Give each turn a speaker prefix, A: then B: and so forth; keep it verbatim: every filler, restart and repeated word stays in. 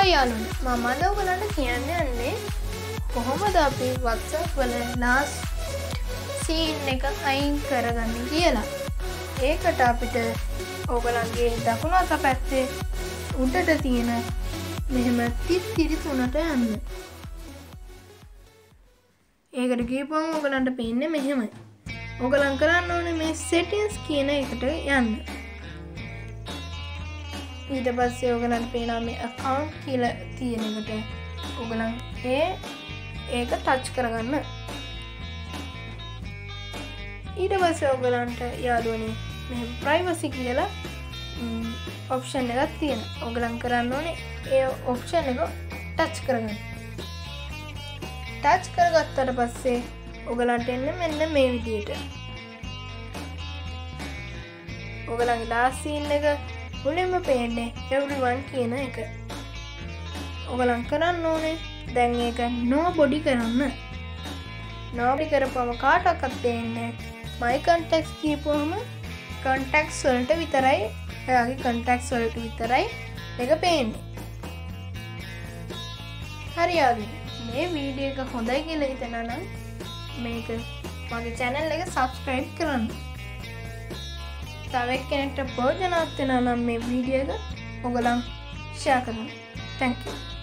A: හයි යාළුවනේ මම අද ඔයගලන්ට කියන්න යන්නේ කොහොමද අපි WhatsApp වල last scene එක අයින් කරගන්නේ කියලා. ඒකට අපිට ඔයගලන්ගේ දකුණු අත පැත්තේ උඩට තියෙන මෙහෙම තිත්තිරි තුනට යන්න. ඒකට ගිහපුවම ඔයගලන්ට පේන්නේ මෙහෙමයි. ඔයගලන් කරන්න ඕනේ මේ settings කියන එකට යන්න. ඊට පස්සේ ඔයගලන්ට පේනවා මේ account කියලා තියෙන එකට ඔයගලන් ඒ ඒක ටච් කරගන්න. ඊට පස්සේ ඔයගලන්ට යාළුවනේ මෙහෙම privacy කියලා ඔප්ෂන් එකක් තියෙනවා. ඔයගලන් කරන්න ඕනේ ඒ ඔප්ෂන් එක ටච් කරගන්න. ටච් කරගත්තට පස්සේ ඔයගලන්ට එන්නේ මෙන්න මේ විදිහට. ඔයගලන්ගේ last scene එක මුලින්ම පේන්නේ everyone කියන එක. ඔයගලන් කරන්න ඕනේ දැන් ඒක nobody කරන්න. nobody කරපුවම කාටවත් පේන්නේ my contacts කියපුවම contacts වලට විතරයි එයාගේ contacts වලට විතරයි ඒක පේන්නේ. හරි යාළුවනේ මේ වීඩියෝ එක හොඳයි කියලා හිතනවා නම් මේක මගේ channel එක subscribe කරන්න. තව එක්කෙනෙක්ට ප්‍රයෝජනවත් වෙනවා නම් මේ වීඩියෝ එක ඔයගලන් share කරන්න. Thank you.